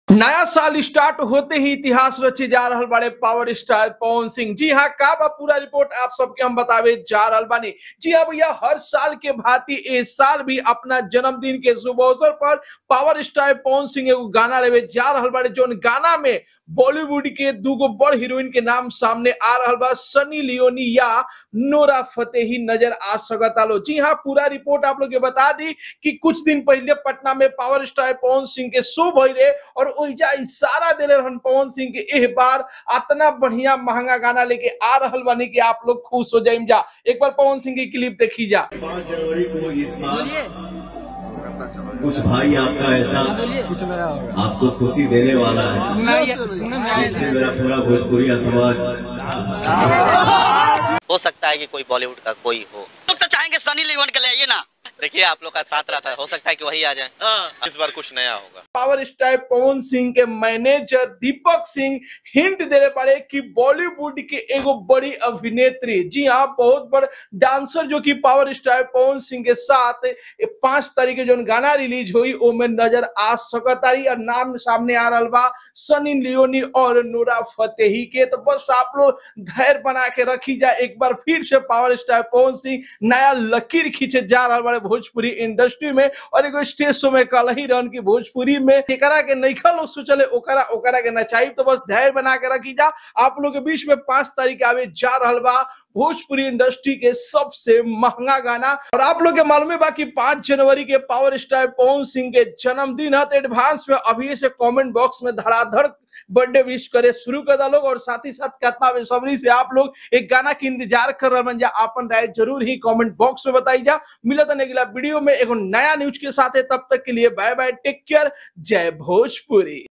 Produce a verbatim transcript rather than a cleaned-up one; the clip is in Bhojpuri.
नया साल स्टार्ट होते ही इतिहास रचे जा रहल बड़े पावर स्टार पवन सिंह। जी हाँ, का बा पूरा रिपोर्ट आप सबके हम बतावे जा रहल बानी। जी हाँ भैया, हर साल के भांति इस साल भी अपना जन्मदिन के शुभ अवसर पर पावर स्टार पवन सिंह एगो गाना लेवे जा रहल बड़े, जोन गाना में बॉलीवुड के दूगो बड़ हीरोइन के नाम सामने आ रहल बा, सनी लियोनी या नोरा फतेही नजर आ सकता लो। जी हाँ, पूरा रिपोर्ट आप लोग के बता दी कि कुछ दिन पहले पटना में पावर स्टार पवन सिंह के शो भइले और ओइजा इशारा देले रहन पवन सिंह के एह बार इतना बढ़िया महंगा गाना लेके आ रहल बानी कि आप लोग खुश हो जाइम जा। एक बार पवन सिंह की क्लिप देखी जा। पाँच जनवरी को इस बार कुछ भाई आपका ऐसा आपको खुशी देने वाला है, इससे मेरा पूरा भोजपुरी समाज हो सकता है कि कोई बॉलीवुड का कोई हो। लोग तो चाहेंगे सनी लियोन के ले आइए ना, देखिए आप लोग का साथ रहता है, हो सकता है कि वही आ जाए। इस बार कुछ नया होगा। पावर स्टार पवन सिंह के मैनेजर दीपक सिंह हिंट दे पड़े कि बॉलीवुड के एगो बड़ी अभिनेत्री, जी हाँ बहुत बड़ डांसर, जो कि पावर स्टार पवन सिंह के साथ पांच तारीख के जो गाना रिलीज हुई वो में नजर आ सकतारी और नाम सामने आ रहा बा सनी लियोनी और नोरा फतेही के। तो बस आप लोग धैर्य बना के रखी जाए। एक बार फिर से पावर स्टार पवन सिंह नया लकीर खींचे जा रहा बड़े भोजपुरी इंडस्ट्री में और एगो स्टेज शो में कल ही रन की भोजपुरी में एकरा के नइखा लोग सोचले ओकरा ओकरा के नचाई। तो बस धैर्य बना के रखी जा। आप लोग के बीच में पांच तारीख आवे जा रहल बा भोजपुरी इंडस्ट्री के सबसे महंगा गाना। और आप लोग के मालूम है कि पांच जनवरी के पावर स्टार पवन सिंह के जन्मदिन है, तो एडवांस में अभी से कमेंट बॉक्स में धड़ाधड़ बर्थडे विश करे शुरू कर लोग और साथ ही साथ कितना बेसब्री से आप लोग एक गाना की इंतजार कर रहे हैं। अपन राय जरूर ही कमेंट बॉक्स में बताई जा। मिलता है अगला वीडियो में एगो नया न्यूज के साथ है, तब तक के लिए बाय बाय, टेक केयर, जय भोजपुरी।